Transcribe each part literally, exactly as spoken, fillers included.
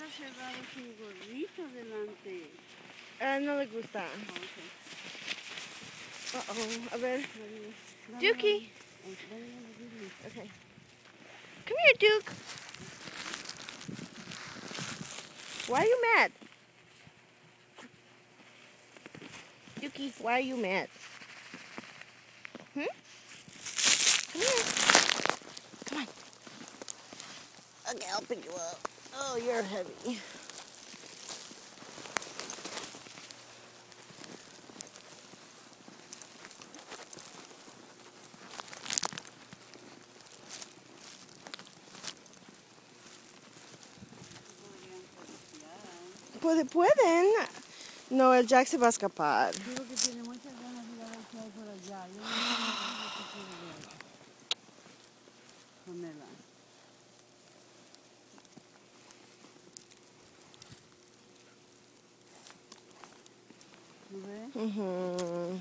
anda cerrado sin gorrito delante. Ah, no le gusta. Oh, okay. Uh oh, a ver. No, Dukey. no, no, no, no, no. Okay. Come here, Duke. Why are you mad? Dukey, why are you mad? Hmm? Come here. Come on. Okay, I'll pick you up. Oh, you're heavy. Pues pueden. No, el Jack se va a escapar. Creo que tiene muchas ganas de ir a ver qué hay por allá. Yo no sé lo que quiere ver. Ponela. ¿No ves? Mhm.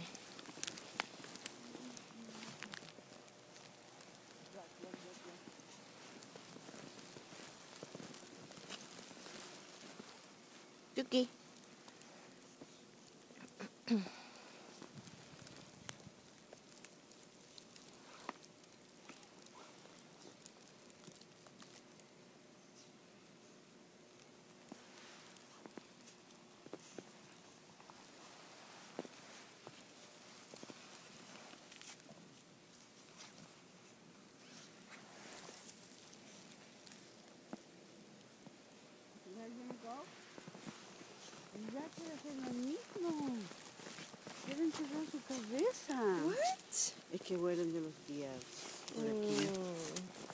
Dukey. Ya quiere hacer lo mismo. Quiere encerrar su cabeza. What? Es que huelen de los días por aquí. Mm.